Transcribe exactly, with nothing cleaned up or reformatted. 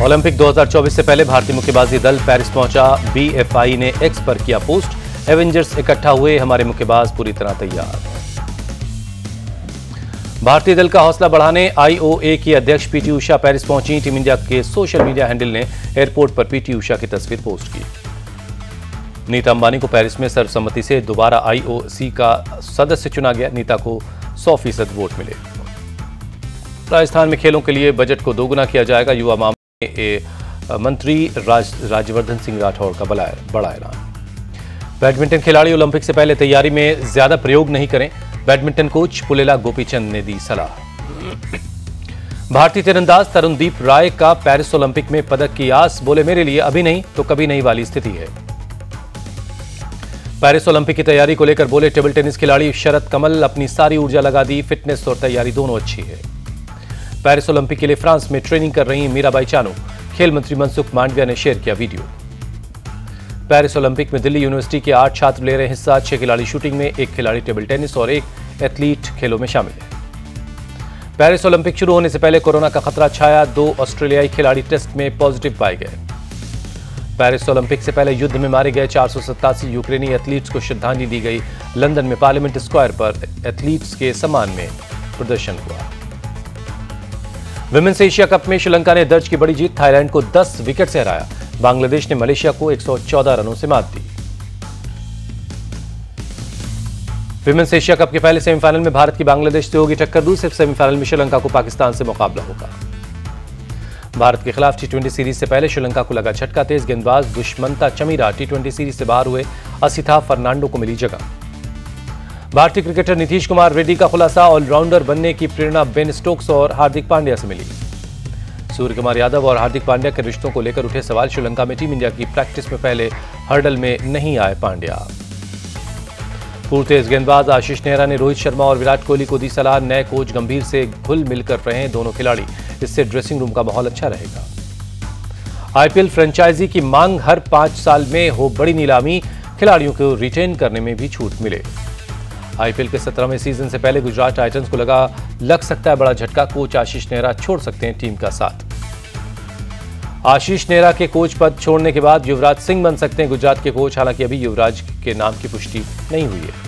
Olympic दो हज़ार चौबीस से पहले भारतीय मुक्केबाजी दल पेरिस पहुंचा। बीएफआई ने एक्स पर किया पोस्ट, एवेंजर्स इकट्ठा हुए, हमारे मुक्केबाज पूरी तरह तैयार। भारतीय दल का हौसला बढ़ाने आईओए की अध्यक्ष पीटी उषा पेरिस पहुंची। टीम इंडिया के सोशल मीडिया हैंडल ने एयरपोर्ट पर पीटी उषा की तस्वीर पोस्ट की। नीता अंबानी को पेरिस में सर्वसम्मति से दोबारा आईओसी का सदस्य चुना गया। नीता को सौ फीसद वोट मिले। राजस्थान में खेलों के लिए बजट को दोगुना किया जाएगा। युवा मामले मंत्री राज, राज्यवर्धन सिंह राठौड़ का बड़ा ऐलान। बैडमिंटन खिलाड़ी ओलंपिक से पहले तैयारी में ज्यादा प्रयोग नहीं करें, बैडमिंटन कोच पुलेला गोपीचंद ने दी सलाह। भारतीय तीरंदाज तरुणदीप राय का पेरिस ओलंपिक में पदक की आस, बोले मेरे लिए अभी नहीं तो कभी नहीं वाली स्थिति है। पेरिस ओलंपिक की तैयारी को लेकर बोले टेबल टेनिस खिलाड़ी शरद कमल, अपनी सारी ऊर्जा लगा दी, फिटनेस और तैयारी दोनों अच्छी है। पेरिस ओलंपिक के लिए फ्रांस में ट्रेनिंग कर रही मीराबाई चानू, खेल मंत्री मनसुख मांडविया ने शेयर किया वीडियो। पेरिस ओलंपिक में दिल्ली यूनिवर्सिटी के आठ छात्र ले रहे हिस्सा, छह खिलाड़ी शूटिंग में, एक खिलाड़ी टेबल टेनिस और एक एथलीट खेलों में शामिल है। पेरिस ओलंपिक शुरू होने से पहले कोरोना का खतरा छाया, दो ऑस्ट्रेलियाई खिलाड़ी टेस्ट में पॉजिटिव पाए गए। पेरिस ओलंपिक से पहले युद्ध में मारे गए चार सौ सत्तासी यूक्रेनी एथलीट्स को श्रद्धांजलि दी गई। लंदन में पार्लियामेंट स्क्वायर पर एथलीट्स के सम्मान में प्रदर्शन हुआ। विमेंस एशिया कप में श्रीलंका ने दर्ज की बड़ी जीत, थाईलैंड को दस विकेट से हराया। बांग्लादेश ने मलेशिया को एक सौ चौदह रनों से मात दी। विमेंस एशिया कप के पहले सेमीफाइनल में भारत की बांग्लादेश से होगी टक्कर। दूसरे सेमीफाइनल में श्रीलंका को पाकिस्तान से मुकाबला होगा। भारत के खिलाफ टी ट्वेंटी सीरीज से पहले श्रीलंका को लगा झटका, तेज गेंदबाज Dushmantha Chameera T twenty series से बाहर हुए। असिथा फर्नांडो को मिली जगह। भारतीय क्रिकेटर नीतीश कुमार रेड्डी का खुलासा, ऑलराउंडर बनने की प्रेरणा बेन स्टोक्स और हार्दिक पांड्या से मिली। सूर्य कुमार यादव और हार्दिक पांड्या के रिश्तों को लेकर उठे सवाल, श्रीलंका में टीम इंडिया की प्रैक्टिस में पहले हर्डल में नहीं आए पांड्या। पूर्व तेज गेंदबाज आशीष नेहरा ने रोहित शर्मा और विराट कोहली को दी सलाह, नए कोच गंभीर से घुल मिलकर रहे दोनों खिलाड़ी, इससे ड्रेसिंग रूम का माहौल अच्छा रहेगा। आईपीएल फ्रेंचाइजी की मांग, हर पांच साल में हो बड़ी नीलामी, खिलाड़ियों को रिटेन करने में भी छूट मिले। आईपीएल के सत्रहवें सीजन से पहले गुजरात टाइटंस को लगा लग सकता है बड़ा झटका, कोच आशीष नेहरा छोड़ सकते हैं टीम का साथ। आशीष नेहरा के कोच पद छोड़ने के बाद युवराज सिंह बन सकते हैं गुजरात के कोच, हालांकि अभी युवराज के नाम की पुष्टि नहीं हुई है।